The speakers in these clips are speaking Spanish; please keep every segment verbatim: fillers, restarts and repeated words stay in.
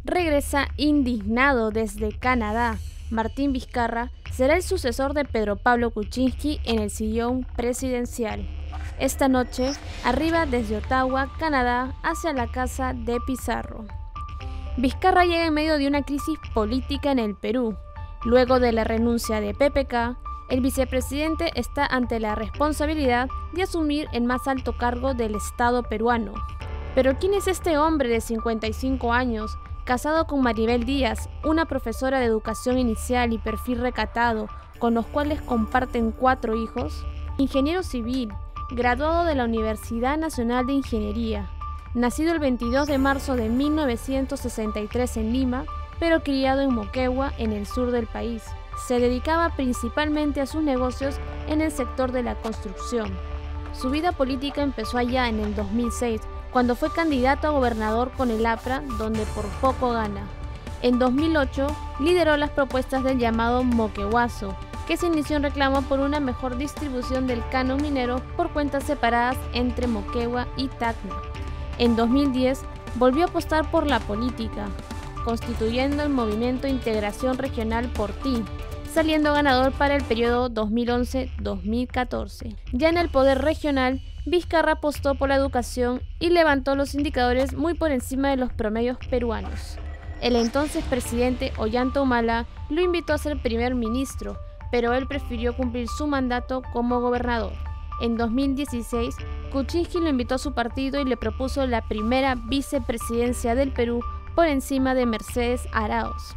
regresa indignado desde Canadá. Martín Vizcarra será el sucesor de Pedro Pablo Kuczynski en el sillón presidencial. Esta noche arriba desde Ottawa, Canadá, hacia la casa de Pizarro. Vizcarra llega en medio de una crisis política en el Perú. Luego de la renuncia de P P K, el vicepresidente está ante la responsabilidad de asumir el más alto cargo del Estado peruano. Pero ¿quién es este hombre de cincuenta y cinco años, casado con Maribel Díaz, una profesora de educación inicial y perfil recatado, con los cuales comparten cuatro hijos? Ingeniero civil, graduado de la Universidad Nacional de Ingeniería, nacido el veintidós de marzo de mil novecientos sesenta y tres en Lima, pero criado en Moquegua, en el sur del país. Se dedicaba principalmente a sus negocios en el sector de la construcción. Su vida política empezó allá en el dos mil seis, cuando fue candidato a gobernador con el A P R A, donde por poco gana. En dos mil ocho lideró las propuestas del llamado Moqueguazo, que se inició en reclamo por una mejor distribución del canon minero por cuentas separadas entre Moquegua y Tacna. En dos mil diez volvió a apostar por la política, constituyendo el movimiento Integración Regional Por Ti, saliendo ganador para el periodo dos mil once a dos mil catorce. Ya en el poder regional, Vizcarra apostó por la educación y levantó los indicadores muy por encima de los promedios peruanos. El entonces presidente Ollanta Humala lo invitó a ser primer ministro, pero él prefirió cumplir su mandato como gobernador. En dos mil dieciséis, Kuczynski lo invitó a su partido y le propuso la primera vicepresidencia del Perú por encima de Mercedes Araoz.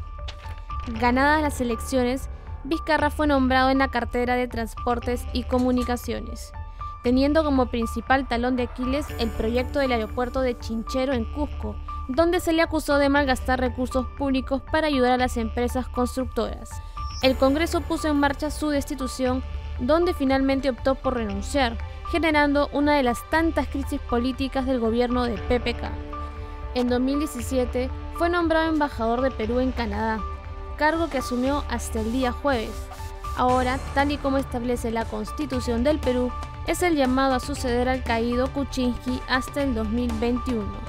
Ganadas las elecciones, Vizcarra fue nombrado en la cartera de Transportes y Comunicaciones, teniendo como principal talón de Aquiles el proyecto del aeropuerto de Chinchero en Cusco, donde se le acusó de malgastar recursos públicos para ayudar a las empresas constructoras. El Congreso puso en marcha su destitución, donde finalmente optó por renunciar, generando una de las tantas crisis políticas del gobierno de P P K. En dos mil diecisiete fue nombrado embajador de Perú en Canadá, cargo que asumió hasta el día jueves. Ahora, tal y como establece la Constitución del Perú, es el llamado a suceder al caído Kuczynski hasta el dos mil veintiuno.